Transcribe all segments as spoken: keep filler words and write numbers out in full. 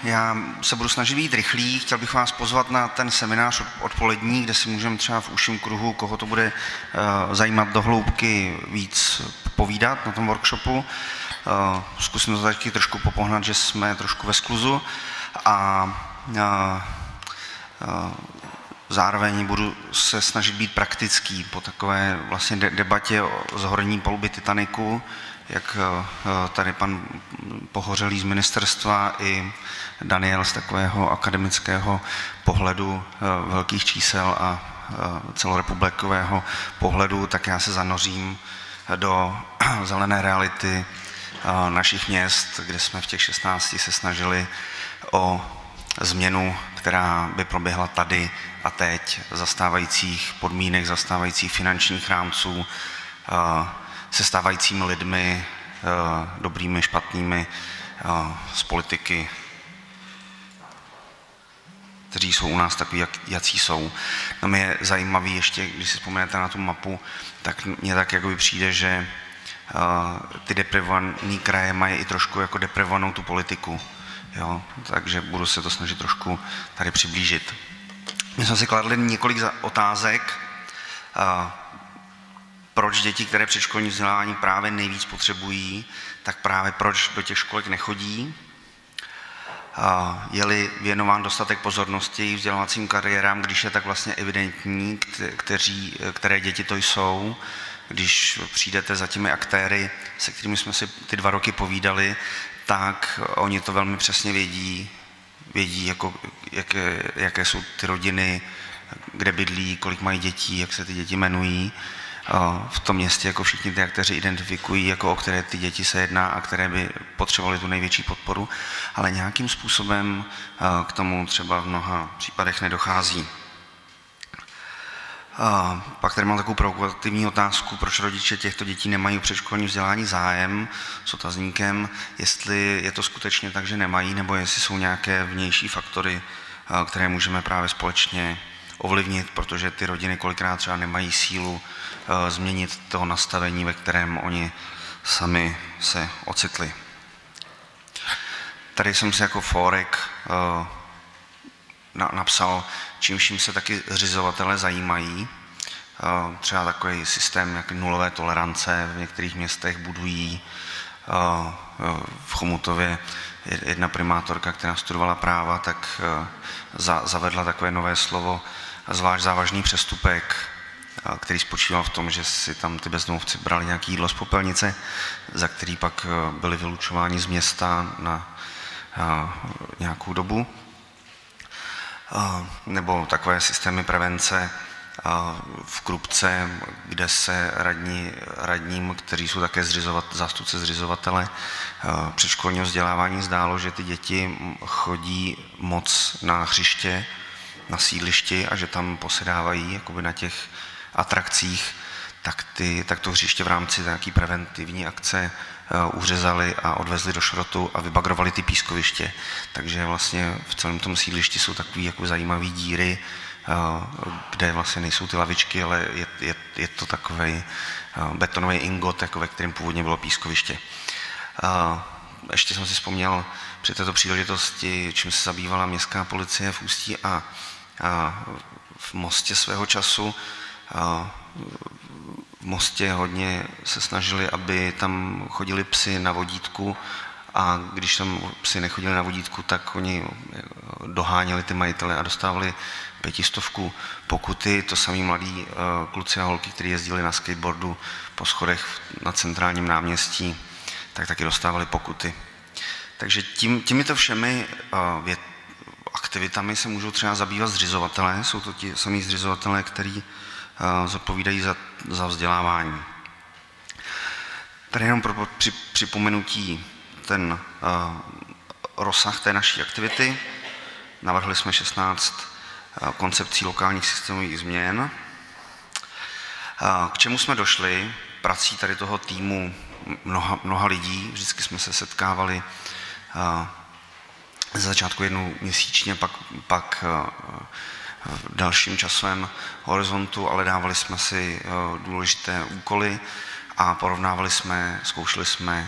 Já se budu snažit být rychlý. Chtěl bych vás pozvat na ten seminář odpolední, kde si můžeme třeba v užším kruhu, koho to bude zajímat do hloubky, víc povídat na tom workshopu. Zkusím to taky trošku popohnat, že jsme trošku ve skluzu. A, a, a zároveň budu se snažit být praktický po takové vlastně debatě z horní paluby Titaniku, jak tady pan Pohořelý z ministerstva i Daniel z takového akademického pohledu velkých čísel a celorepublikového pohledu, tak já se zanořím do zelené reality našich měst, kde jsme v těch šestnácti se snažili o změnu, která by proběhla tady a teď, zastávajících podmínek, zastávajících finančních rámců, se stávajícími lidmi, dobrými, špatnými, z politiky, kteří jsou u nás takový, jak, jací jsou. No mě je zajímavý ještě, když si vzpomenete na tu mapu, tak mně tak jakoby přijde, že ty deprivované kraje mají i trošku jako deprivovanou tu politiku. Jo? Takže budu se to snažit trošku tady přiblížit. My jsme si kladli několik otázek, proč děti, které předškolní vzdělávání právě nejvíc potřebují, tak právě proč do těch školek nechodí. Je-li věnován dostatek pozornosti jejich vzdělávacím kariérám, když je tak vlastně evidentní, kteří, které děti to jsou. Když přijdete za těmi aktéry, se kterými jsme si ty dva roky povídali, tak oni to velmi přesně vědí, vědí, jako, jaké, jaké jsou ty rodiny, kde bydlí, kolik mají dětí, jak se ty děti jmenují. V tom městě jako všichni ty aktéři identifikují, jako o které ty děti se jedná a které by potřebovaly tu největší podporu, ale nějakým způsobem k tomu třeba v mnoha případech nedochází. Pak tady mám takovou provokativní otázku, proč rodiče těchto dětí nemají o předškolní vzdělání zájem, s otazníkem, jestli je to skutečně tak, že nemají, nebo jestli jsou nějaké vnější faktory, které můžeme právě společně ovlivnit, protože ty rodiny kolikrát třeba nemají sílu změnit toho nastavení, ve kterém oni sami se ocitli. Tady jsem si jako fórek napsal, čím vším se taky zřizovatelé zajímají. Třeba takový systém jak nulové tolerance v některých městech budují. V Chomutově jedna primátorka, která studovala práva, tak zavedla takové nové slovo zvlášť závažný přestupek, který spočíval v tom, že si tam ty bezdomovci brali nějaké jídlo z popelnice, za který pak byli vylučováni z města na nějakou dobu. Nebo takové systémy prevence v Krupce, kde se radní, radním, kteří jsou také zřizovat, zástupce zřizovatele předškolního vzdělávání, zdálo, že ty děti chodí moc na hřiště, na sídlišti a že tam posedávají jakoby na těch atrakcích, tak, ty, tak to hřiště v rámci nějaké preventivní akce uh, uřezali a odvezli do šrotu a vybagrovali ty pískoviště. Takže vlastně v celém tom sídlišti jsou takové jako zajímavé díry, uh, kde vlastně nejsou ty lavičky, ale je, je, je to takový uh, betonový ingot, jako ve kterém původně bylo pískoviště. Uh, ještě jsem si vzpomněl při této příležitosti, čím se zabývala městská policie v Ústí a, a v Mostě svého času. Uh, v Mostě hodně se snažili, aby tam chodili psy na vodítku a když tam psy nechodili na vodítku, tak oni doháněli ty majitele a dostávali pětistovku pokuty. To samý mladí kluci a holky, kteří jezdili na skateboardu po schodech na centrálním náměstí, tak taky dostávali pokuty. Takže tím, těmito všemi věd, aktivitami se můžou třeba zabývat zřizovatelé. Jsou to ti samí zřizovatelé, kteří zodpovídají za, za vzdělávání. Tady jenom pro při, připomenutí ten uh, rozsah té naší aktivity. Navrhli jsme šestnáct uh, koncepcí lokálních systémových změn. Uh, k čemu jsme došli? Prací tady toho týmu mnoha, mnoha lidí. Vždycky jsme se setkávali uh, z začátku jednou měsíčně, pak, pak uh, v dalším časovém horizontu, ale dávali jsme si důležité úkoly a porovnávali jsme, zkoušeli jsme,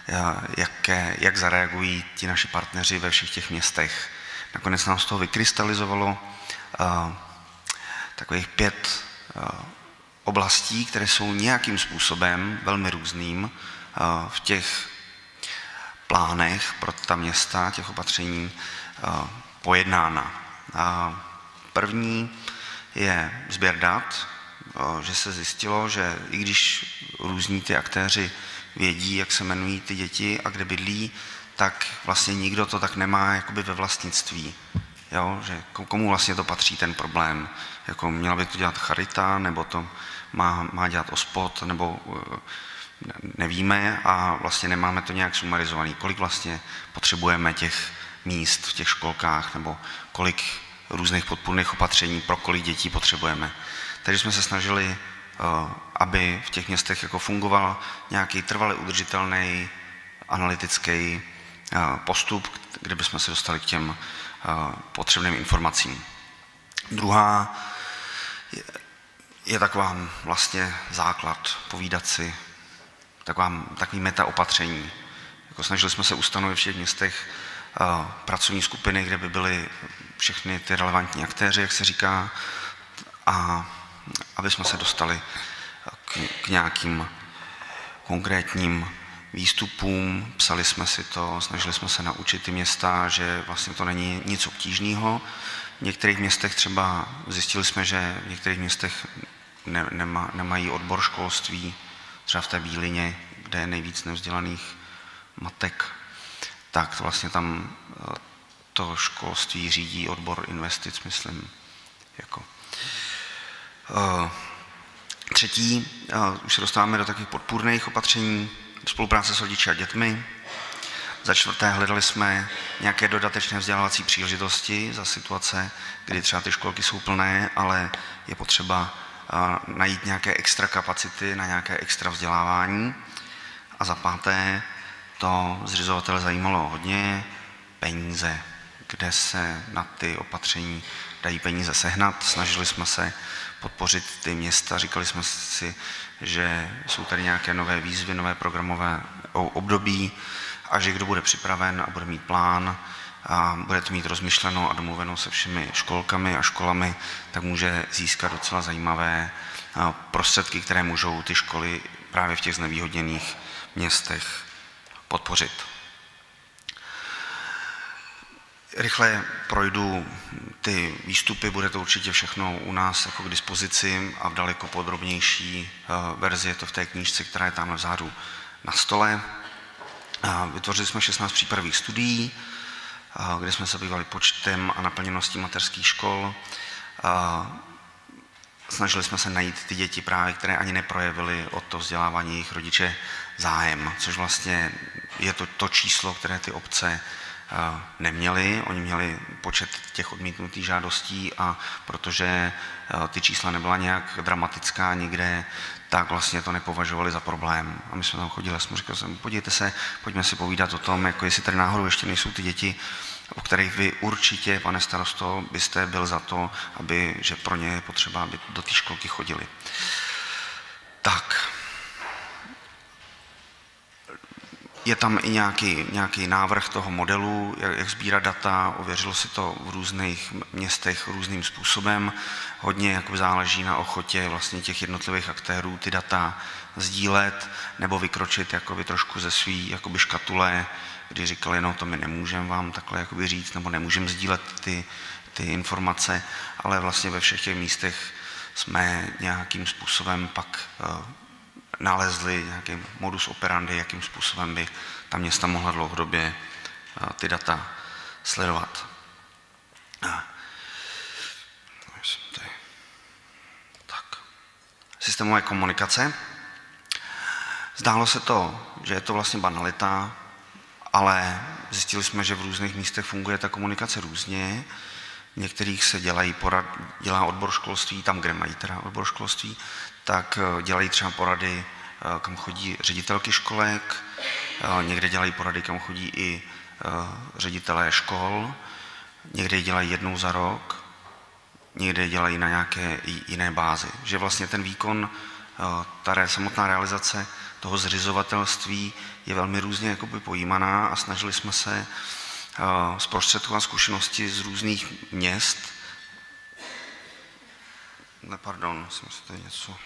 jaké, jak zareagují ti naši partneři ve všech těch městech. Nakonec nám z toho vykrystalizovalo takových pět oblastí, které jsou nějakým způsobem velmi různým v těch plánech pro ta města, těch opatření pojednána. První je sběr dat, že se zjistilo, že i když různí ty aktéři vědí, jak se jmenují ty děti a kde bydlí, tak vlastně nikdo to tak nemá jakoby ve vlastnictví. Jo? Že komu vlastně to patří ten problém? Jako měla by to dělat charita, nebo to má, má dělat ospod, nebo nevíme a vlastně nemáme to nějak sumarizovaný. Kolik vlastně potřebujeme těch míst v těch školkách, nebo kolik různých podpůrných opatření pro kolik dětí potřebujeme. Takže jsme se snažili, aby v těch městech jako fungoval nějaký trvale udržitelný analytický postup, kde bychom se dostali k těm potřebným informacím. Druhá je, je taková vlastně základ, povídat si, taková, takový metaopatření. Jako snažili jsme se ustanovit v těch městech pracovní skupiny, kde by byly všechny ty relevantní aktéři, jak se říká, a aby jsme se dostali k, k nějakým konkrétním výstupům, psali jsme si to, snažili jsme se naučit ty města, že vlastně to není nic obtížného. V některých městech třeba zjistili jsme, že v některých městech ne, nema, nemají odbor školství, třeba v té Bílině, kde je nejvíc nevzdělaných matek, tak to vlastně tam to školství řídí odbor investic, myslím. Jako. Třetí, už se dostáváme do takových podpůrných opatření, spolupráce s rodiči a dětmi. Za čtvrté, hledali jsme nějaké dodatečné vzdělávací příležitosti za situace, kdy třeba ty školky jsou plné, ale je potřeba najít nějaké extra kapacity na nějaké extra vzdělávání. A za páté, to zřizovatele zajímalo hodně, peníze, kde se na ty opatření dají peníze sehnat. Snažili jsme se podpořit ty města, říkali jsme si, že jsou tady nějaké nové výzvy, nové programové období a že kdo bude připraven a bude mít plán a bude to mít rozmyšleno a domluveno se všemi školkami a školami, tak může získat docela zajímavé prostředky, které můžou ty školy právě v těch znevýhodněných městech podpořit. Rychle projdu ty výstupy, bude to určitě všechno u nás jako k dispozici a v daleko podrobnější verzi je to v té knížce, která je tam vzadu na stole. Vytvořili jsme šestnáct přípravných studií, kde jsme se zabývali počtem a naplněností mateřských škol. Snažili jsme se najít ty děti právě, které ani neprojevily o to vzdělávání jejich rodiče zájem, což vlastně je to, to číslo, které ty obce neměli. Oni měli počet těch odmítnutých žádostí a protože ty čísla nebyla nějak dramatická nikde, tak vlastně to nepovažovali za problém. A my jsme tam chodili a jsme říkali, podívejte se, pojďme si povídat o tom, jako jestli tady náhodou ještě nejsou ty děti, o kterých vy určitě, pane starosto, byste byl za to, aby, že pro ně je potřeba, aby do té školky chodili. Tak. Je tam i nějaký, nějaký návrh toho modelu, jak, jak sbírat data, ověřilo si to v různých městech různým způsobem. Hodně jako záleží na ochotě vlastně těch jednotlivých aktérů ty data sdílet nebo vykročit jakoby trošku ze svý jakoby škatule, kdy říkali, no to my nemůžeme vám takhle jakoby říct, nebo nemůžeme sdílet ty, ty informace, ale vlastně ve všech těch místech jsme nějakým způsobem pak uh, nalezli nějaký modus operandi, jakým způsobem by ta města mohla dlouhodobě ty data sledovat. Tak. Systémové komunikace. Zdálo se to, že je to vlastně banalita, ale zjistili jsme, že v různých místech funguje ta komunikace různě. V některých se dělají porad, dělá odbor školství, tam, kde mají teda odbor školství, tak dělají třeba porady, kam chodí ředitelky školek, někde dělají porady, kam chodí i ředitelé škol, někde dělají jednou za rok, někde dělají na nějaké jiné bázi. Že vlastně ten výkon, ta samotná realizace toho zřizovatelství je velmi různě jakoby pojímaná a snažili jsme se uh, zprostředkovat zkušenosti z různých měst. Ne, pardon, jsem si tady něco...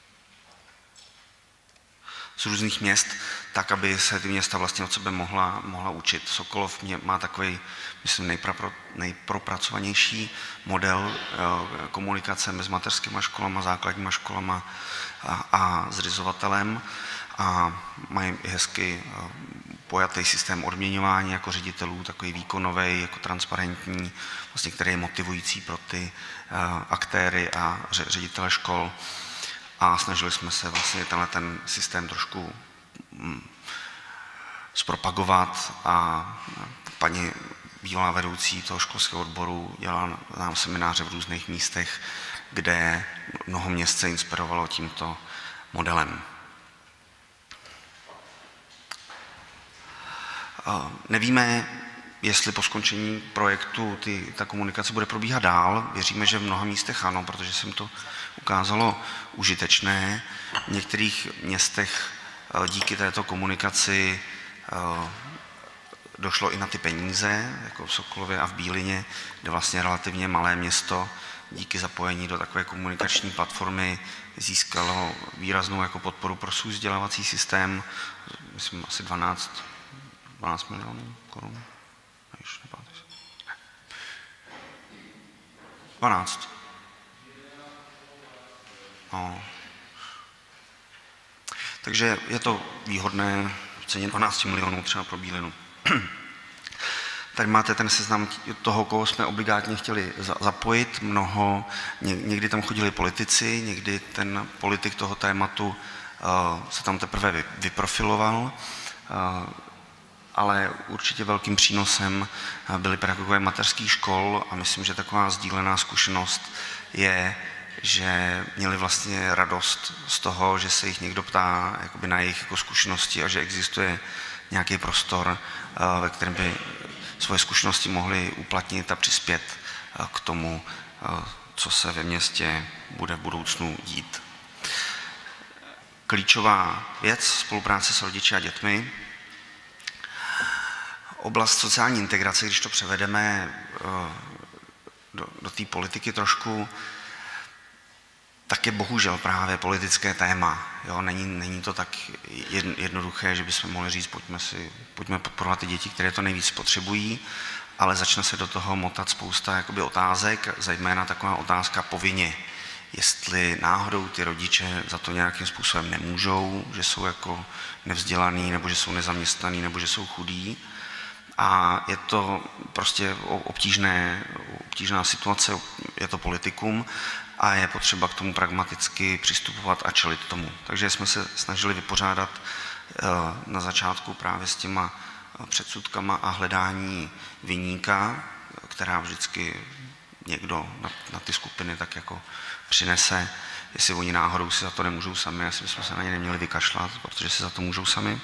z různých měst, tak, aby se ty města vlastně od sebe mohla, mohla učit. Sokolov mě má takový, myslím, nejpro, nejpropracovanější model eh, komunikace mezi mateřskými školama, základníma školama a, a zřizovatelem a mají hezky eh, pojatý systém odměňování jako ředitelů, takový výkonový, jako transparentní, vlastně, který je motivující pro ty eh, aktéry a ředitele škol. A snažili jsme se vlastně tenhle ten systém trošku mm, zpropagovat a paní bývalá vedoucí toho školského odboru dělala nám semináře v různých místech, kde mnoho měst se inspirovalo tímto modelem. Nevíme, jestli po skončení projektu ty, ta komunikace bude probíhat dál. Věříme, že v mnoha místech ano, protože se jim to ukázalo užitečné. V některých městech díky této komunikaci došlo i na ty peníze, jako v Sokolově a v Bílině, kde vlastně relativně malé město díky zapojení do takové komunikační platformy získalo výraznou jako podporu pro svůj vzdělávací systém, myslím asi dvanáct milionů korun. dvanáct. No. Takže je to výhodné v ceně dvanáct milionů třeba pro Bílinu. Tady máte ten seznam toho, koho jsme obligátně chtěli zapojit. Mnoho, někdy tam chodili politici, někdy ten politik toho tématu uh, se tam teprve vyprofiloval, uh, ale určitě velkým přínosem byly pedagogové mateřských škol a myslím, že taková sdílená zkušenost je, že měli vlastně radost z toho, že se jich někdo ptá jakoby na jejich jako zkušenosti a že existuje nějaký prostor, ve kterém by svoje zkušenosti mohli uplatnit a přispět k tomu, co se ve městě bude v budoucnu dít. Klíčová věc, spolupráce s rodiči a dětmi. Oblast sociální integrace, když to převedeme do, do té politiky trošku, tak je bohužel právě politické téma. Jo, není, není to tak jednoduché, že bychom mohli říct, pojďme, si, pojďme podporovat ty děti, které to nejvíc potřebují, ale začne se do toho motat spousta jakoby otázek, zejména taková otázka povinně. Jestli náhodou ty rodiče za to nějakým způsobem nemůžou, že jsou jako nevzdělaný, nebo že jsou nezaměstnaný, nebo že jsou chudí. A je to prostě obtížné, obtížná situace, je to politikum a je potřeba k tomu pragmaticky přistupovat a čelit tomu. Takže jsme se snažili vypořádat na začátku právě s těma předsudkama a hledání viníka, která vždycky někdo na, na ty skupiny tak jako přinese, jestli oni náhodou si za to nemůžou sami, jestli bychom se na ně neměli vykašlat, protože si za to můžou sami.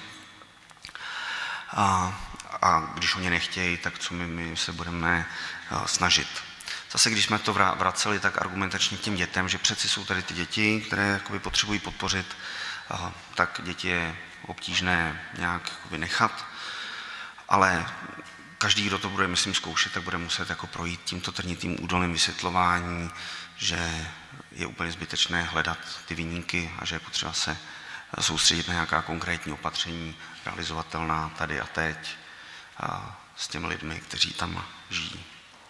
A, a když oni nechtějí, tak co my, my se budeme snažit. Zase, když jsme to vraceli tak argumentačně k těm dětem, že přeci jsou tady ty děti, které jakoby potřebují podpořit, tak děti je obtížné nějak jakoby nechat, ale každý, kdo to bude, myslím, zkoušet, tak bude muset jako projít tímto trnitým údolným vysvětlování, že je úplně zbytečné hledat ty viníky a že je potřeba se soustředit na nějaká konkrétní opatření, realizovatelná tady a teď a s těmi lidmi, kteří tam žijí.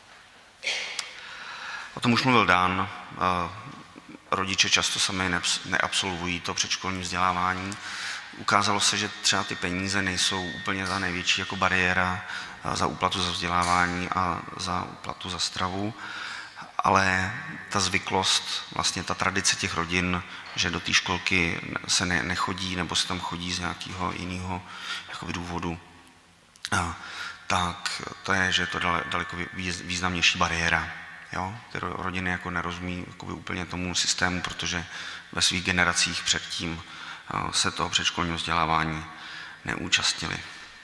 O tom už mluvil Dan. Rodiče často sami neabsolvují to předškolní vzdělávání. Ukázalo se, že třeba ty peníze nejsou úplně za největší jako bariéra za úplatu za vzdělávání a za úplatu za stravu, ale ta zvyklost, vlastně ta tradice těch rodin, že do té školky se ne, nechodí nebo se tam chodí z nějakého jiného jakoby důvodu, tak to je, že je to daleko významnější bariéra. Jo? Ty rodiny jako nerozumí jakoby úplně tomu systému, protože ve svých generacích předtím se toho předškolního vzdělávání neúčastnili.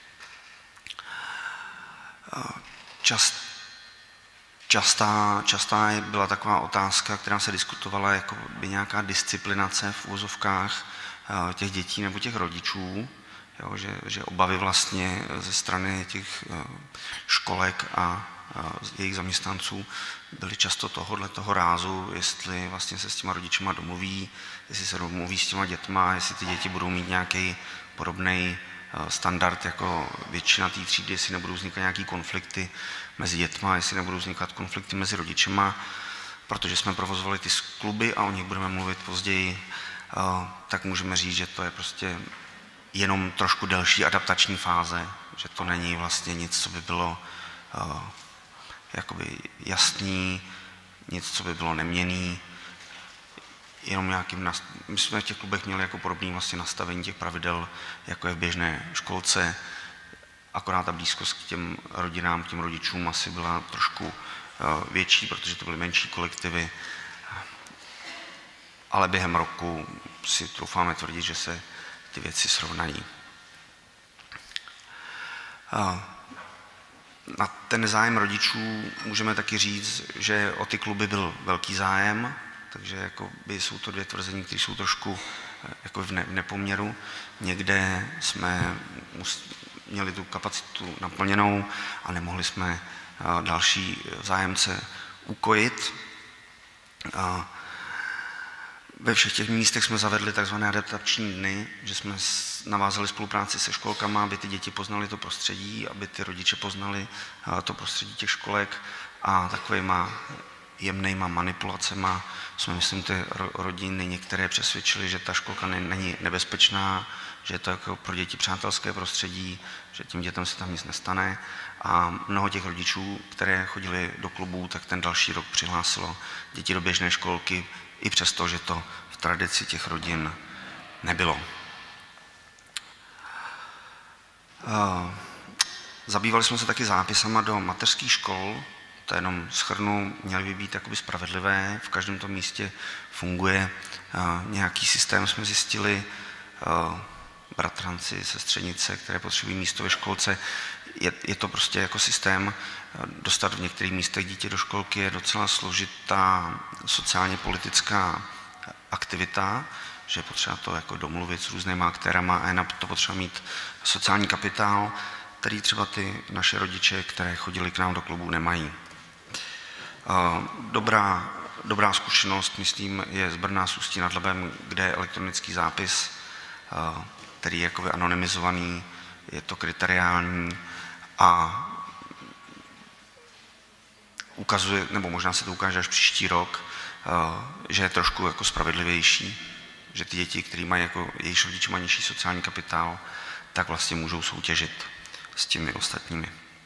Čast, častá, častá byla taková otázka, která se diskutovala jako by nějaká disciplinace v uvozovkách, těch dětí nebo těch rodičů, jo, že, že obavy vlastně ze strany těch školek a jejich zaměstnanců byly často tohohle toho rázu, jestli vlastně se s těma rodičema domluví, jestli se domluví s těma dětma, jestli ty děti budou mít nějaký podobný standard jako většina té třídy, jestli nebudou vznikat nějaký konflikty mezi dětma, jestli nebudou vznikat konflikty mezi rodičema, protože jsme provozovali ty kluby a o nich budeme mluvit později, tak můžeme říct, že to je prostě jenom trošku delší adaptační fáze, že to není vlastně nic, co by bylo jakoby jasný, nic, co by bylo neměnný, jenom nějakým, nast... my jsme v těch klubech měli jako podobný vlastně nastavení těch pravidel, jako je v běžné školce, akorát ta blízkost k těm rodinám, k těm rodičům asi byla trošku větší, protože to byly menší kolektivy, ale během roku si troufáme tvrdit, že se ty věci srovnají. Na ten zájem rodičů můžeme taky říct, že o ty kluby byl velký zájem, takže jakoby jsou to dvě tvrzení, které jsou trošku jako v nepoměru. Někde jsme měli tu kapacitu naplněnou a nemohli jsme další zájemce ukojit. Ve všech těch místech jsme zavedli tzv. Adaptační dny, že jsme navázali spolupráci se školkama, aby ty děti poznaly to prostředí, aby ty rodiče poznali to prostředí těch školek a takovýma jemnýma manipulacema jsme, myslím, ty rodiny některé přesvědčili, že ta školka není nebezpečná, že je to jako pro děti přátelské prostředí, že tím dětem se tam nic nestane. A mnoho těch rodičů, které chodili do klubů, tak ten další rok přihlásilo děti do běžné školky, i přesto, že to v tradici těch rodin nebylo. Zabývali jsme se taky zápisama do mateřských škol, to jenom shrnu, měly by být jakoby spravedlivé, v každém tom místě funguje nějaký systém, jsme zjistili, bratranci, sestřenice, které potřebují místo ve školce. Je, je to prostě jako systém, dostat v některých místech dítě do školky je docela složitá sociálně politická aktivita, že je potřeba to jako domluvit s různýma aktérama a je na to potřeba mít sociální kapitál, který třeba ty naše rodiče, které chodili k nám do klubu, nemají. Dobrá, dobrá zkušenost, myslím, je z Brna s Ústí nad Labem, kde je elektronický zápis, který je jakoby anonymizovaný, je to kriteriální a ukazuje, nebo možná se to ukáže až příští rok, že je trošku jako spravedlivější, že ty děti, které mají jako jejich rodiče mají nižší sociální kapitál, tak vlastně můžou soutěžit s těmi ostatními.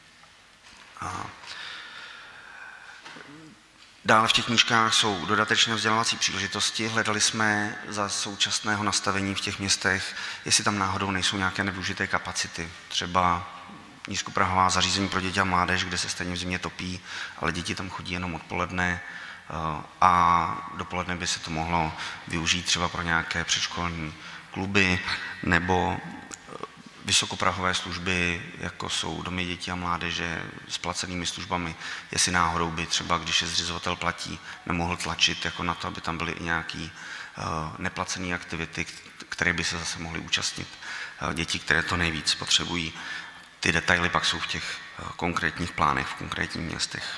Dále v těch knížkách jsou dodatečné vzdělávací příležitosti. Hledali jsme za současného nastavení v těch městech, jestli tam náhodou nejsou nějaké nevyužité kapacity. Třeba nízkoprahová zařízení pro děti a mládež, kde se stejně v zimě topí, ale děti tam chodí jenom odpoledne a dopoledne by se to mohlo využít třeba pro nějaké předškolní kluby nebo vysokoprahové služby, jako jsou domy dětí a mládeže s placenými službami, jestli náhodou by třeba, když je zřizovatel platí, nemohl tlačit jako na to, aby tam byly i nějaké uh, neplacené aktivity, které by se zase mohly účastnit uh, děti, které to nejvíc potřebují. Ty detaily pak jsou v těch uh, konkrétních plánech, v konkrétních městech.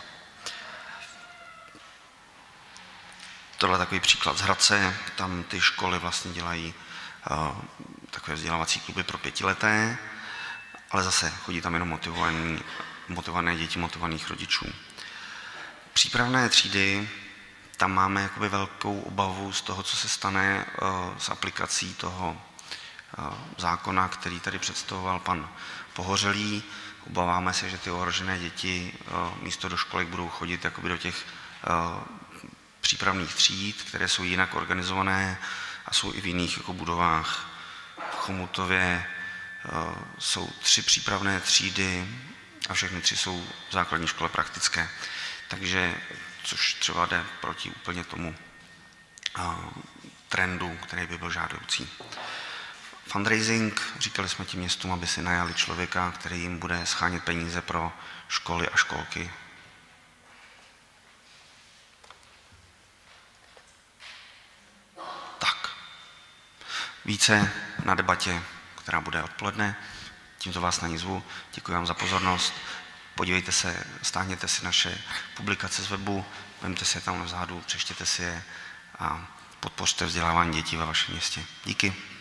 Tohle je takový příklad z Hradce, tam ty školy vlastně dělají uh, takové vzdělávací kluby pro pětileté, ale zase chodí tam jenom motivované, motivované děti, motivovaných rodičů. Přípravné třídy, tam máme jakoby velkou obavu z toho, co se stane uh, s aplikací toho uh, zákona, který tady představoval pan Pohořelý. Obáváme se, že ty ohrožené děti uh, místo do školek budou chodit jakoby do těch uh, přípravných tříd, které jsou jinak organizované a jsou i v jiných jako budovách. V Chomutově uh, jsou tři přípravné třídy a všechny tři jsou v základní škole praktické. Takže, což třeba jde proti úplně tomu uh, trendu, který by byl žádoucí. Fundraising, říkali jsme tím městům, aby si najali člověka, který jim bude schánět peníze pro školy a školky. více na debatě, která bude odpoledne. Tímto vás na ní zvu. Děkuji vám za pozornost. Podívejte se, stáhněte si naše publikace z webu, vemte si je tam vzadu, přečtěte si je a podpořte vzdělávání dětí ve vašem městě. Díky.